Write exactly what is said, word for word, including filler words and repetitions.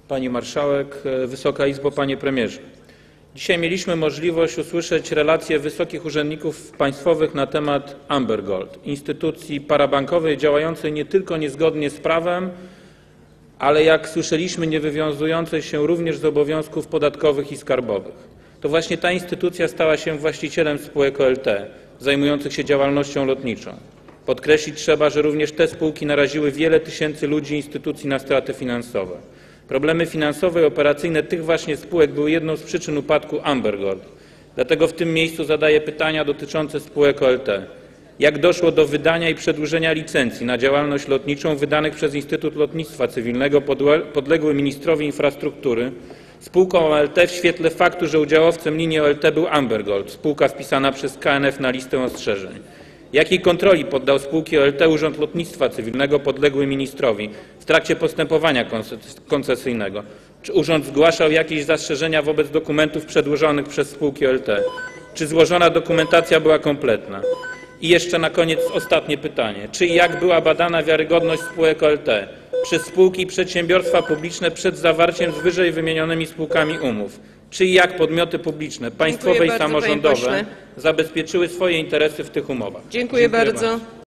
Pani Marszałek, Wysoka Izbo, Panie Premierze. Dzisiaj mieliśmy możliwość usłyszeć relacje wysokich urzędników państwowych na temat Amber Gold, instytucji parabankowej działającej nie tylko niezgodnie z prawem, ale jak słyszeliśmy, nie wywiązującej się również z obowiązków podatkowych i skarbowych. To właśnie ta instytucja stała się właścicielem spółek O L T zajmujących się działalnością lotniczą. Podkreślić trzeba, że również te spółki naraziły wiele tysięcy ludzi i instytucji na straty finansowe. Problemy finansowe i operacyjne tych właśnie spółek były jedną z przyczyn upadku Amber Gold. Dlatego w tym miejscu zadaję pytania dotyczące spółek O L T. Jak doszło do wydania i przedłużenia licencji na działalność lotniczą wydanych przez Instytut Lotnictwa Cywilnego podległy ministrowi infrastruktury spółką O L T w świetle faktu, że udziałowcem linii O L T był Amber Gold, spółka wpisana przez K N F na listę ostrzeżeń? Jakiej kontroli poddał spółki O L T Urząd Lotnictwa Cywilnego podległy ministrowi w trakcie postępowania koncesyjnego? Czy urząd zgłaszał jakieś zastrzeżenia wobec dokumentów przedłożonych przez spółki O L T? Czy złożona dokumentacja była kompletna? I jeszcze na koniec ostatnie pytanie. Czy i jak była badana wiarygodność spółek O L T przez spółki i przedsiębiorstwa publiczne przed zawarciem z wyżej wymienionymi spółkami umów? Czy i jak podmioty publiczne, państwowe i samorządowe zabezpieczyły swoje interesy w tych umowach? Dziękuję, Dziękuję bardzo.